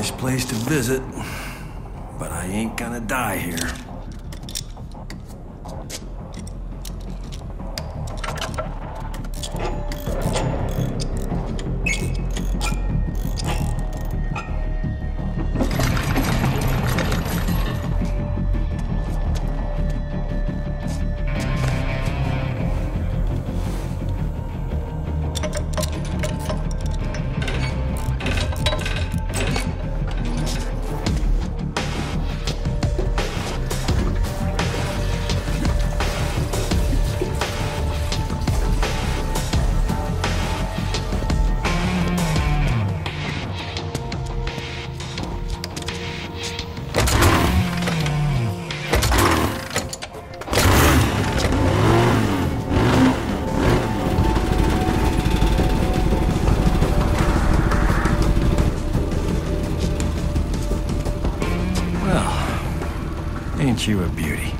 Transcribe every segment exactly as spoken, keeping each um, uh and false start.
Nice place to visit, but I ain't gonna die here. Ain't you a beauty?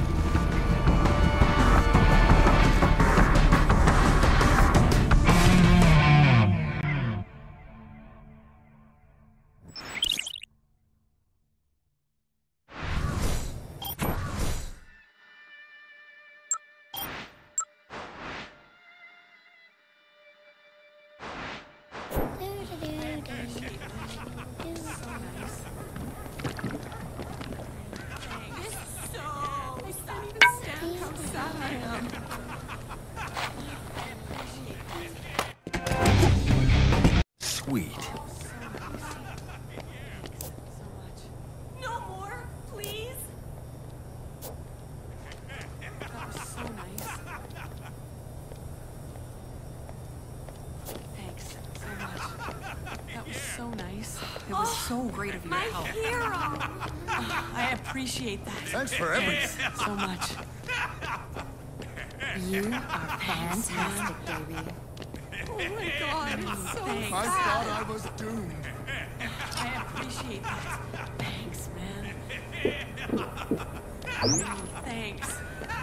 Sweet. No more, please. That was so nice. Thanks so much. That was so nice. It was so great of you to My help. hero! I appreciate that. Thanks for everything. Thanks so much. You are fantastic, baby. Oh my God, it's so I Thanks. thought I was doomed. I appreciate that. Thanks, man. Thanks.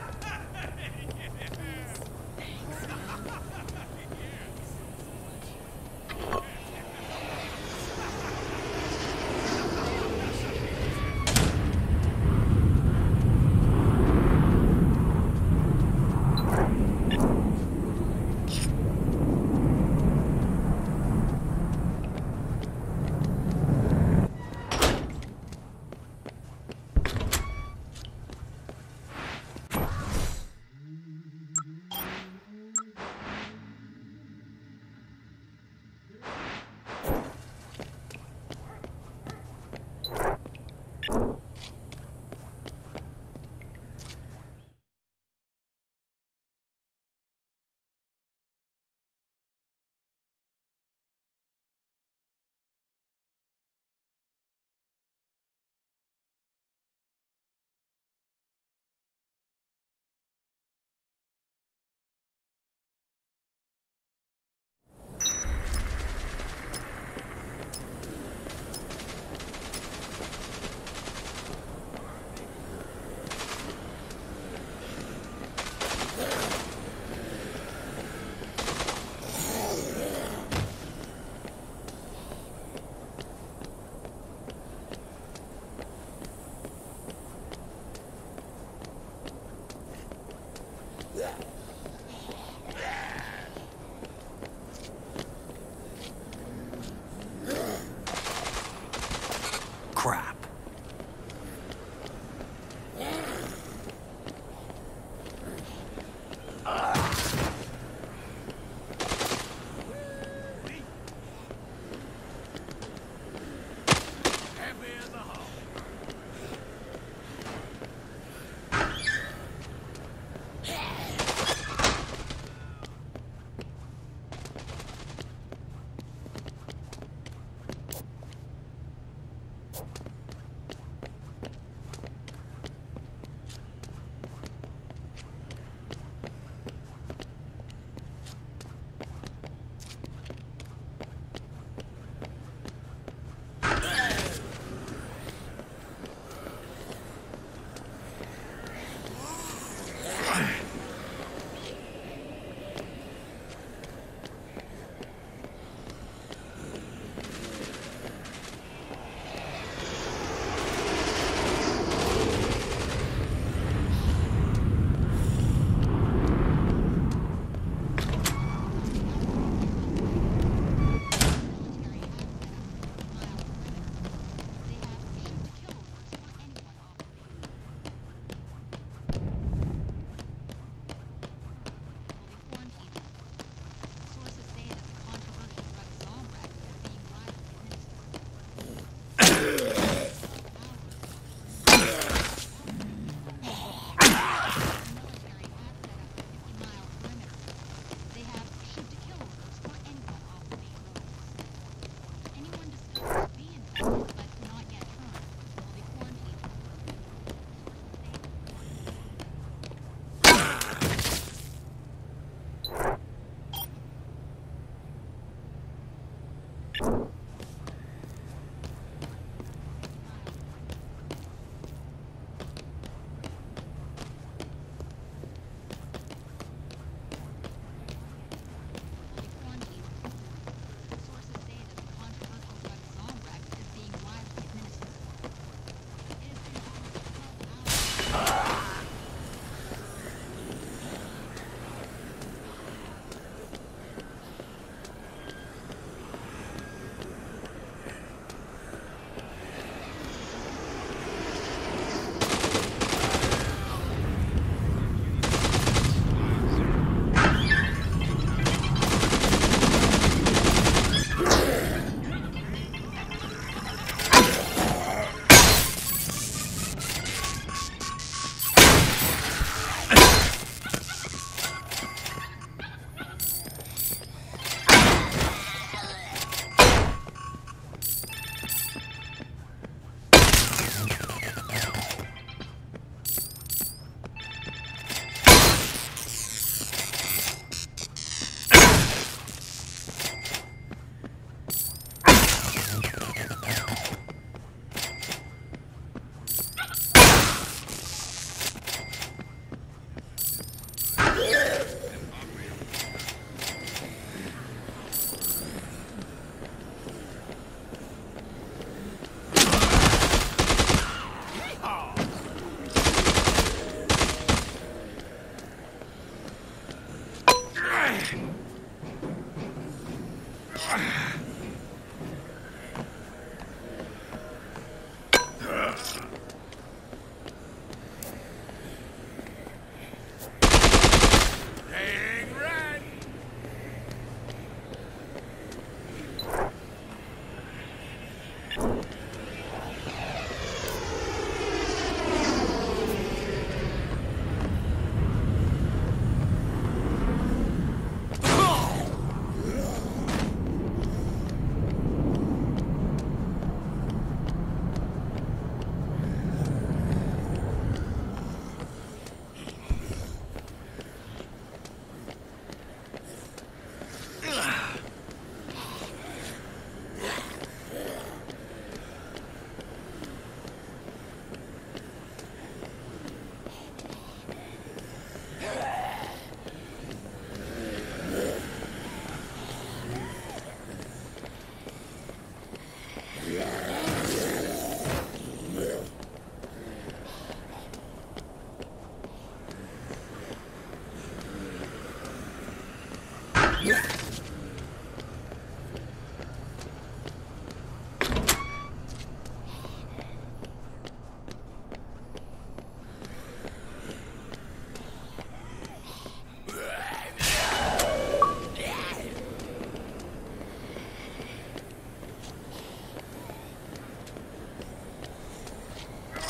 Crap.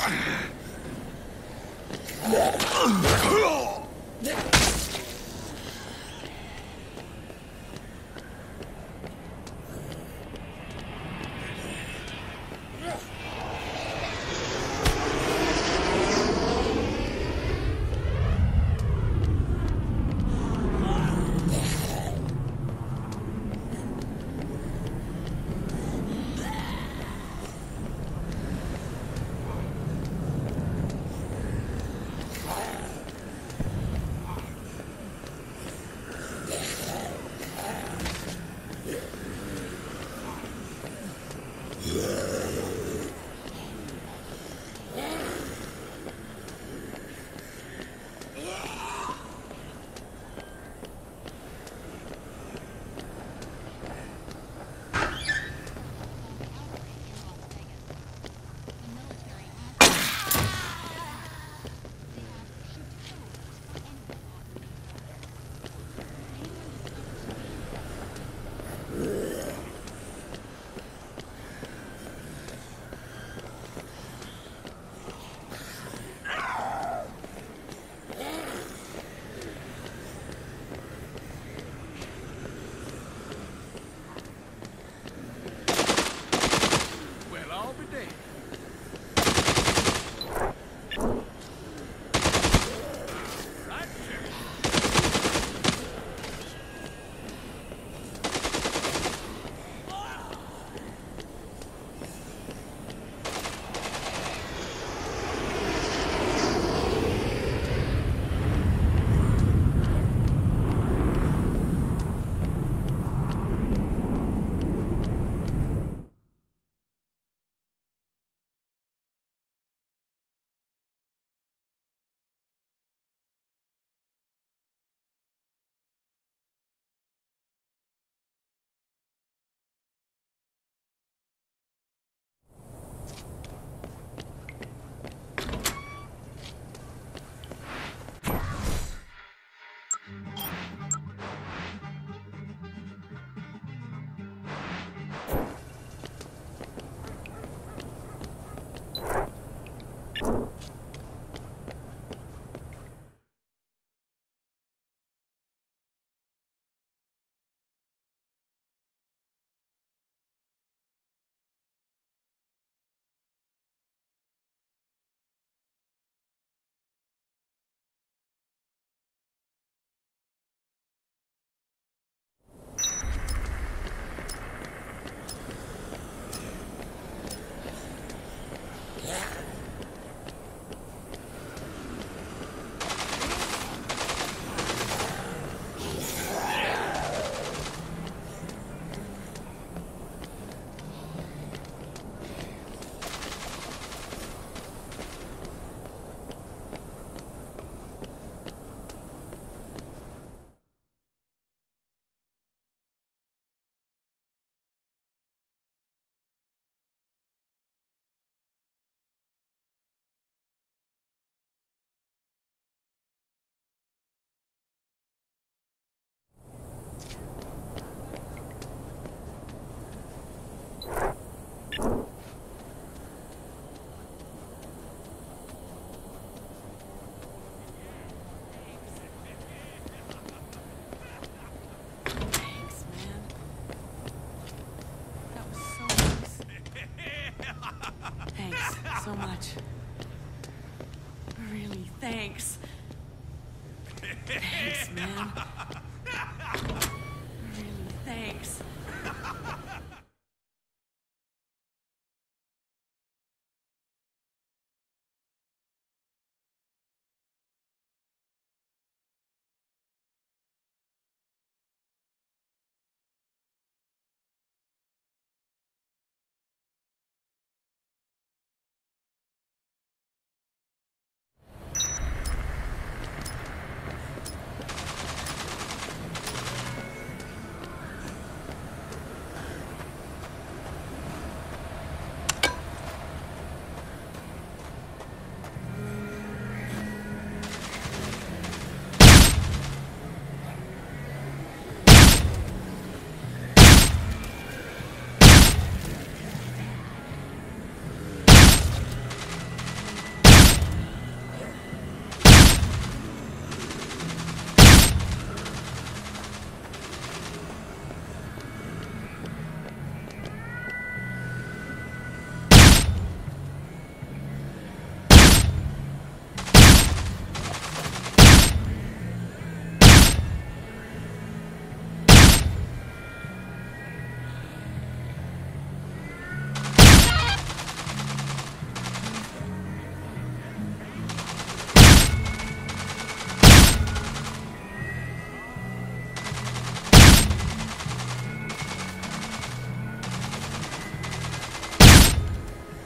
so much. Really, thanks. Thanks, man. Really, thanks.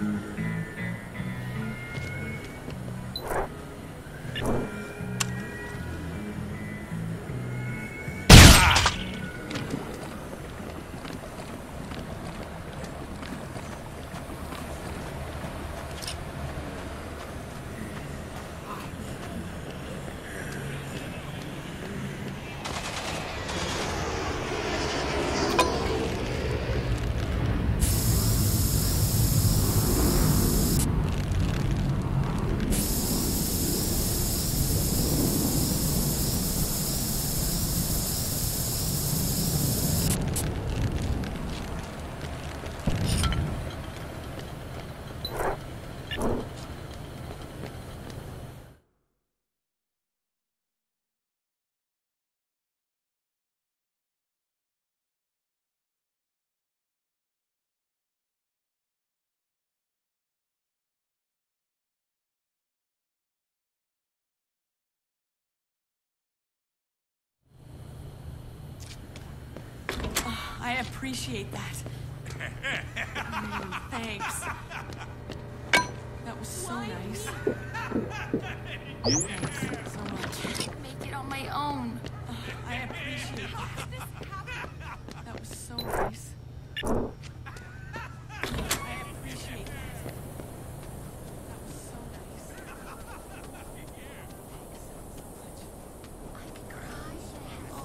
I appreciate that. Mm, thanks. That was so nice. Thanks so much. Make it on my own. Uh, I appreciate that. That was so nice. I appreciate that. That was so nice. I can cry, Cheryl.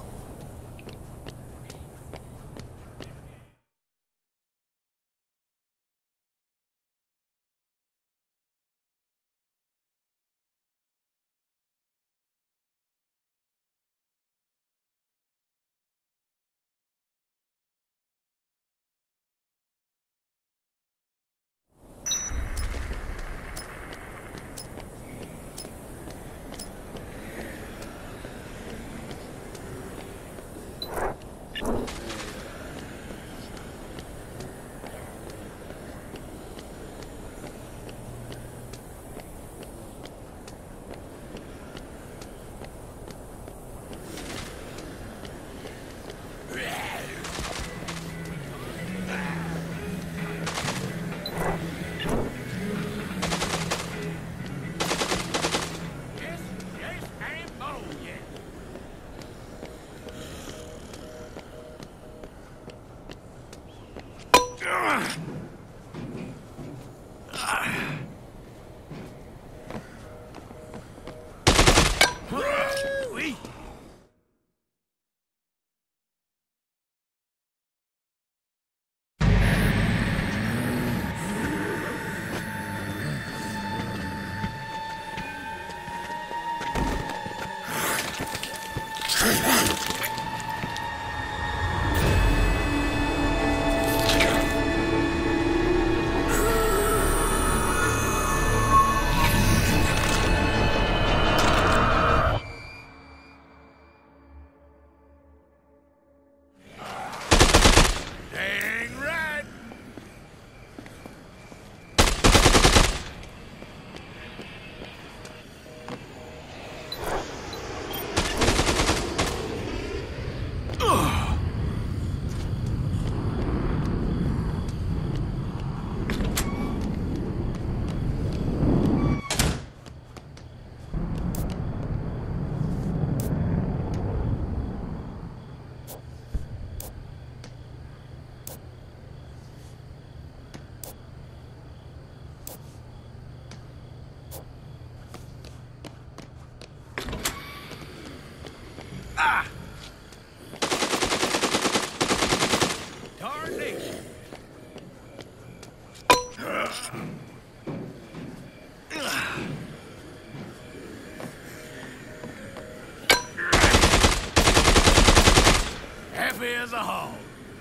Happy as a hog.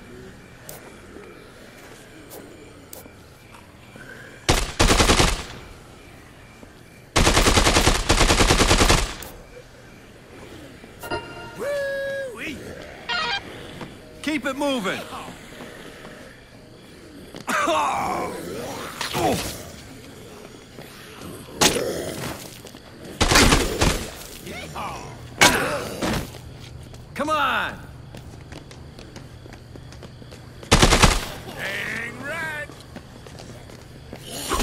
Woo-wee. Keep it moving. Come on. Dang right.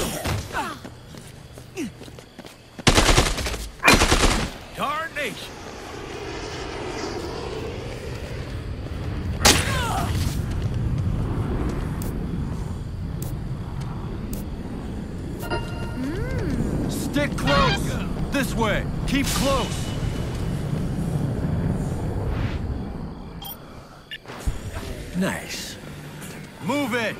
Darnation! Stick close! This way! Keep close! Nice. Move it!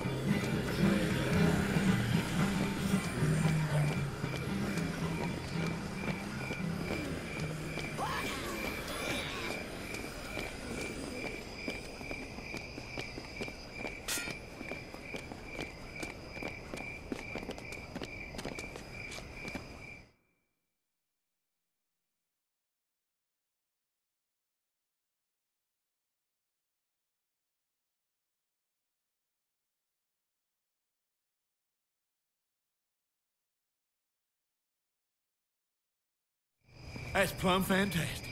That's plumb fantastic.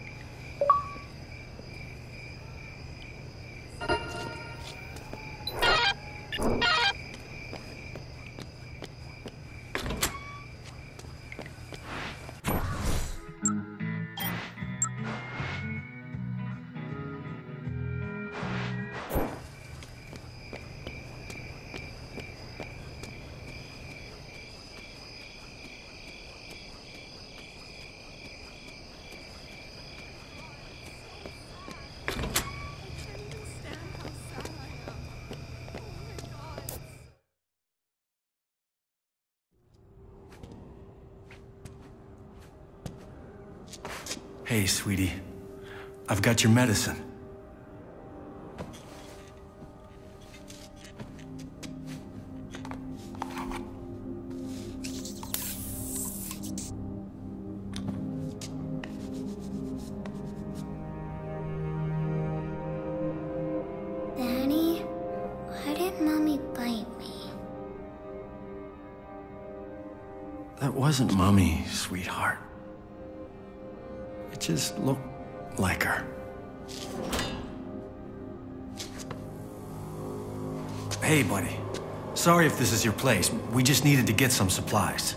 Hey, sweetie. I've got your medicine. Daddy, why did Mommy bite me? That wasn't Mommy, sweetheart. It just looked like her. Hey, buddy. Sorry if this is your place. We just needed to get some supplies.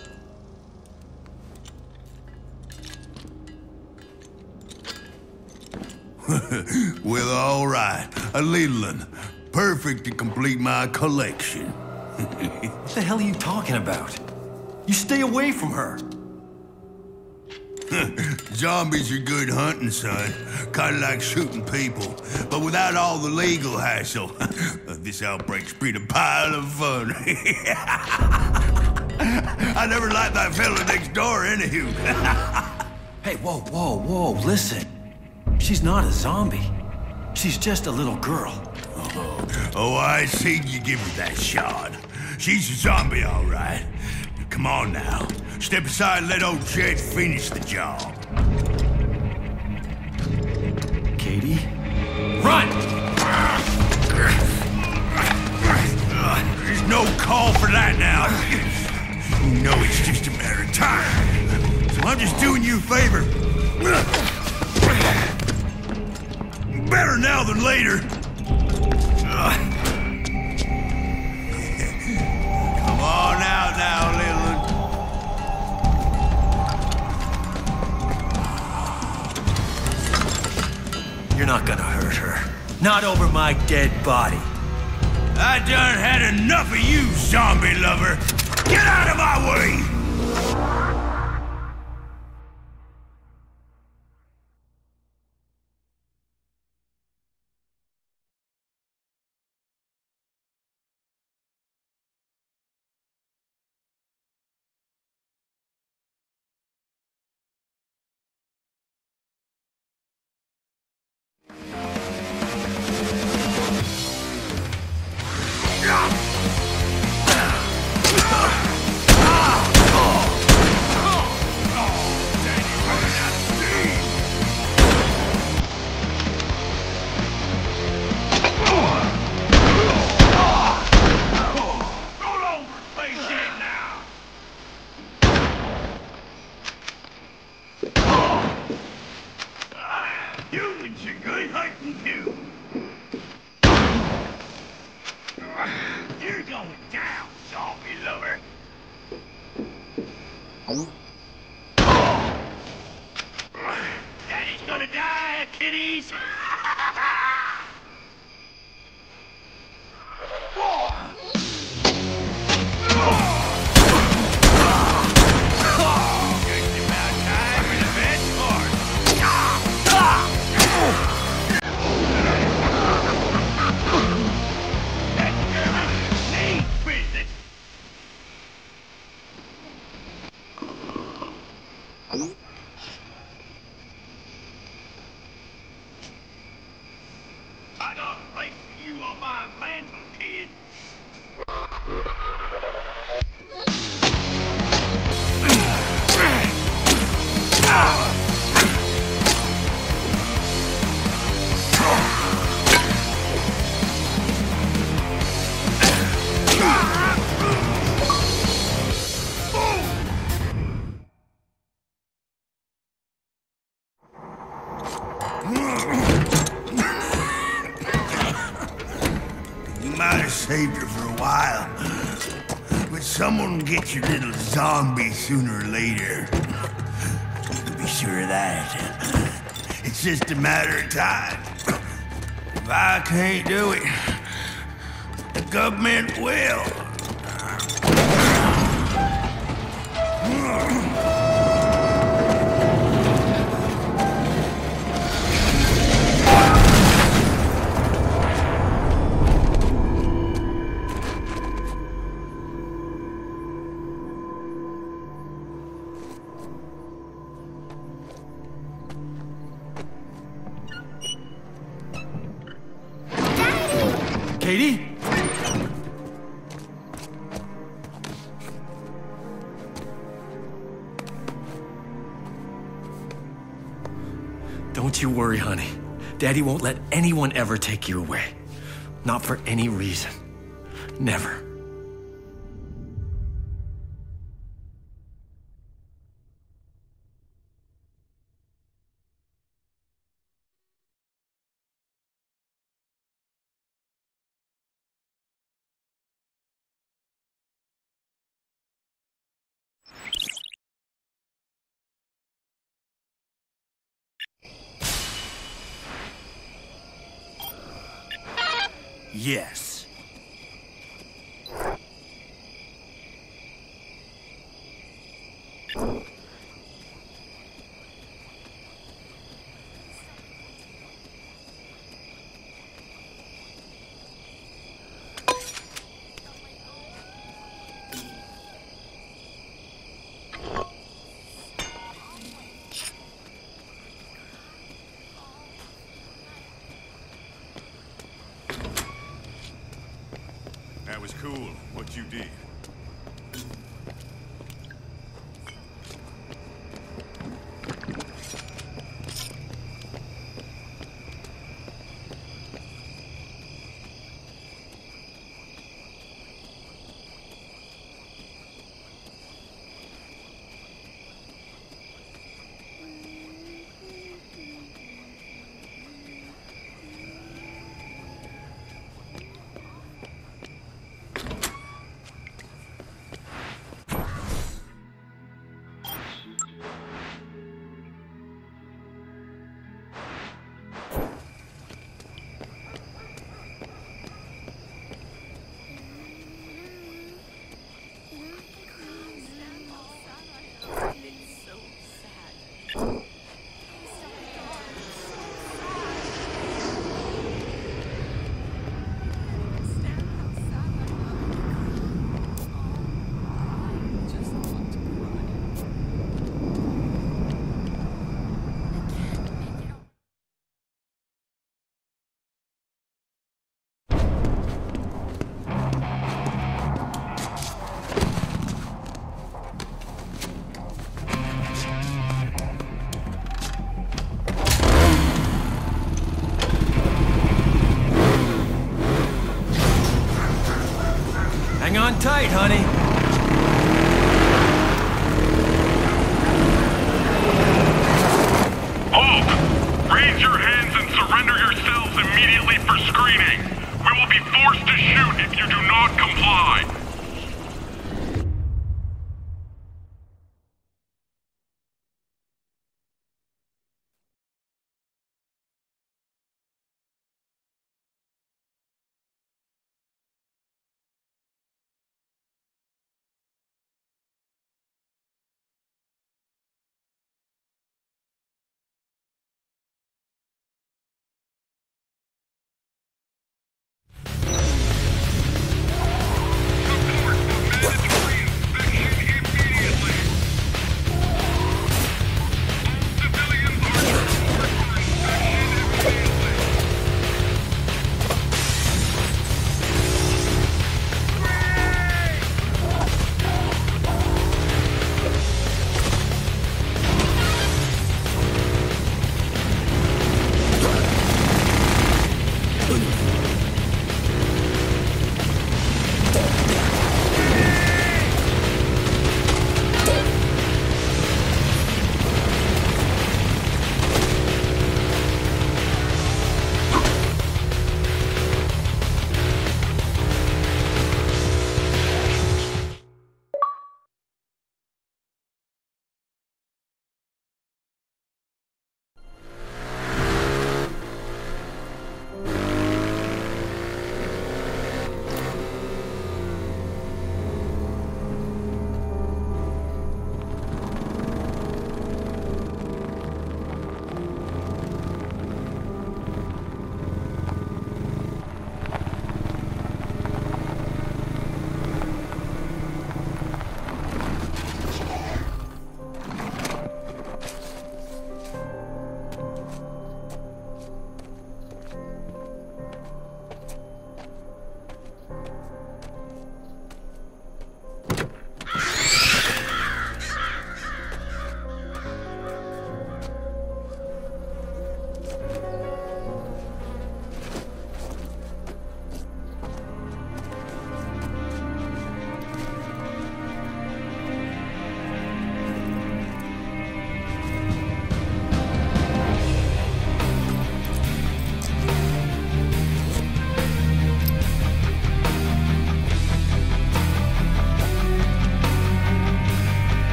Well, all right. A little one. Perfect to complete my collection. What the hell are you talking about? You stay away from her. Zombies are good hunting, son. Kinda like shooting people, but without all the legal hassle. This outbreak's been a pile of fun. I never liked that fella next door, anywho. Hey, whoa, whoa, whoa, listen. She's not a zombie. She's just a little girl. Oh, oh, I seen you give her that shot. She's a zombie, all right. Come on now. Step aside and let old Jed finish the job. Katie? Run! There's no call for that now. You know it's just a matter of time. So I'm just doing you a favor. Better now than later. Come on out now, little one. You're not gonna hurt her. Not over my dead body. I done had enough of you, zombie lover. Get out of my way! Daddy's gonna die, kiddies! I got a place for you on my mantle, kid. You might have saved her for a while, but someone will get your little zombie sooner or later. Be sure of that. It's just a matter of time. If I can't do it, the government will. Katie? Don't you worry, honey. Daddy won't let anyone ever take you away. Not for any reason. Never. Yes. That was cool, what you did.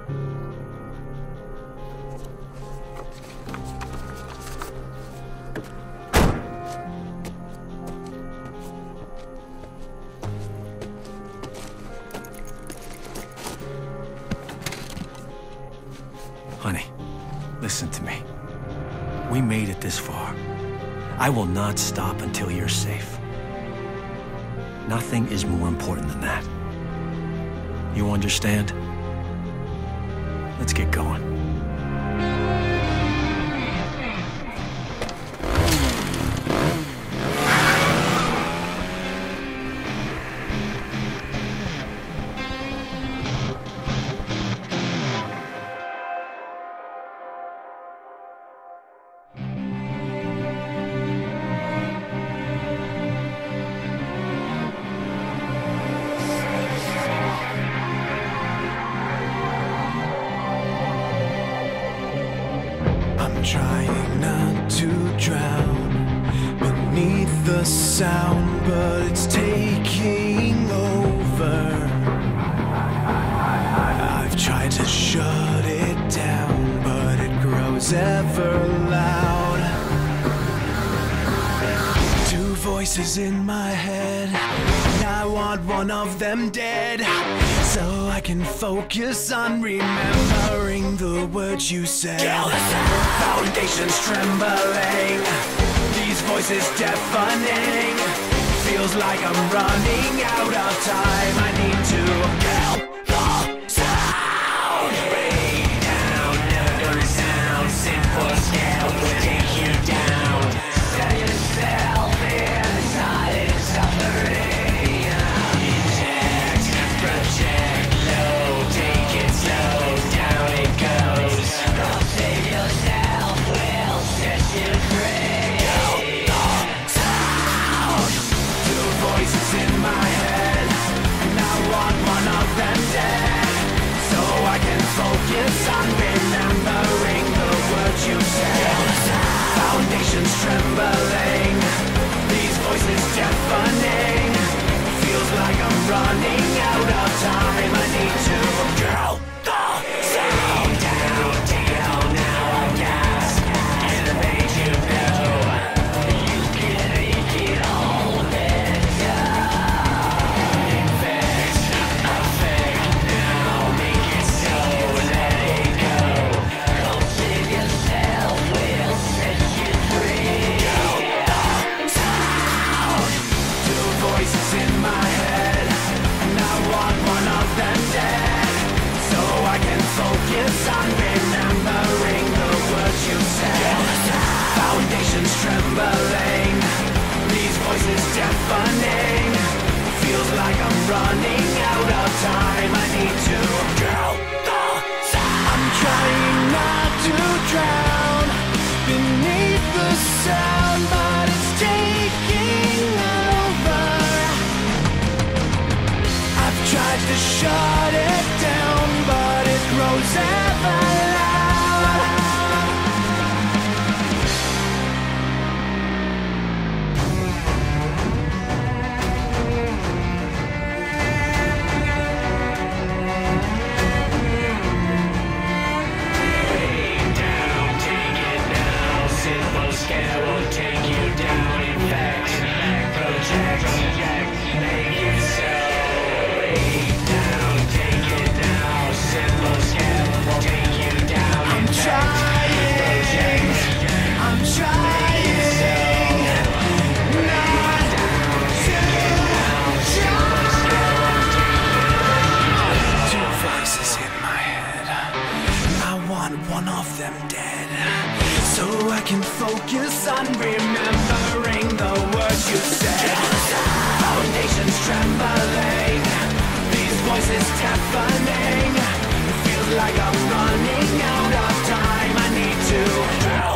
Honey, listen to me. We made it this far. I will not stop until you're safe. Nothing is more important than that. You understand? Let's get going. Trying not to drown beneath the sound, but it's taking over. I've tried to shut it down, but it grows ever loud. Two voices in my head, and I want one of them dead, so I can focus on remembering the words you said. Kill the sound. Foundations trembling, these voices deafening. Feels like I'm running out of time. I need to kill the sound. Way down, never gonna sound. Simple scale will take you down. Set yourself in silent suffering. Inject, project, low, take it slow, down it goes. Don't save yourself, we'll set you free. Kill the sound. Two voices in my head, and I want one of them dead, so I can focus on remembering the words you said. Foundations trembling, these voices deafening. Feels like I'm running out of time. I need to kill the sound. Down, down, now I gasp. Elevate you know. You can make it all better. Infect, affect, now make it so. Let it go. Don't save yourself, we'll set you free. Kill the sound. Two voices in my head, and I want one of them dead, so I can focus on remembering the words you said. Foundations trembling, these voices deafening. Feels like I'm running out of time. I need to kill the sound. I'm trying not to drown beneath the sound, but it's taking over. I've tried to shut it down, but it grows ever loud. Way down, take it now. Simple scale will take you down. Infect, project, make it so. Way down, take it now. Simple scale will take you down. I'm trying, I'm trying not to drown. Two voices in my head, I want one of them dead, so I can focus on remembering the words you said. Foundations trembling, these voices deafening. It feels like I'm running out of time. I need to